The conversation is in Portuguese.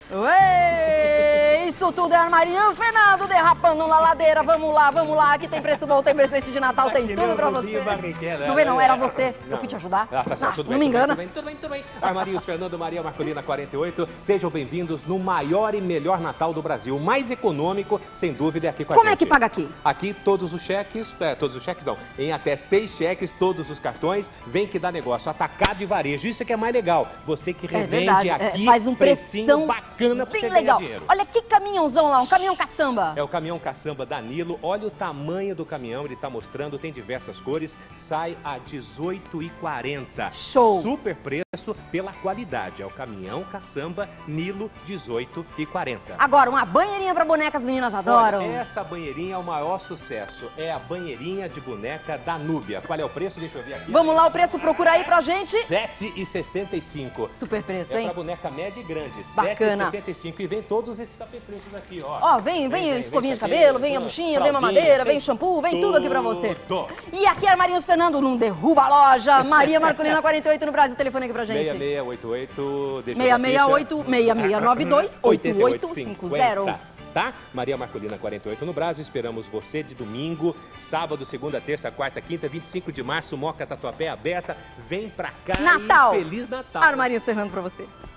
Ué, isso tudo é Armarinhos Fernando derrapando na ladeira. Vamos lá, que tem preço bom, tem presente de Natal, tem tudo pra você. Não vem não, era você, eu fui te ajudar. Tá certo, tudo bem, não me engana. Tudo bem. Armarinhos Fernando, Maria Marcolina 48, sejam bem-vindos no maior e melhor Natal do Brasil. O mais econômico, sem dúvida, é aqui com a gente. Como é que paga aqui? Aqui todos os cheques não, em até 6 cheques, todos os cartões, vem que dá negócio, atacado e varejo. Isso é que é mais legal, você que revende aqui, faz um precinho bacana pra você ganhar dinheiro. Olha que caminhãozão lá, um caminhão caçamba. É o caminhão caçamba da Nilo. Olha o tamanho do caminhão, ele tá mostrando, tem diversas cores, sai a R$18,40. Show! Super preço pela qualidade. É o caminhão caçamba Nilo R$18,40. Agora, uma banheirinha pra boneca, as meninas adoram. Olha, essa banheirinha é o maior sucesso. É a banheirinha de boneca da Núbia. Qual é o preço? Deixa eu ver aqui. Vamos lá, o preço, procura aí pra gente. R$7,65. Super preço, hein? É pra boneca média e grande. Bacana. R$7,65. E vem todos esses apetrechos aqui, ó. Ó, vem escovinha de cabelo, vem a buchinha, vem mamadeira, vem shampoo, vem tudo aqui pra você. E aqui é Armarinhos Fernando, não derruba a loja. Maria Marcolina 48 no Brasil. Telefone aqui pra gente. 6688, deixa 6692 8850. Tá? Maria Marcolina 48 no Brasil, esperamos você de domingo, sábado, segunda, terça, quarta, quinta, 25 de março, Moca Tatuapé aberta. Vem pra cá Natal. e Feliz Natal. Armarinhos Fernando pra você.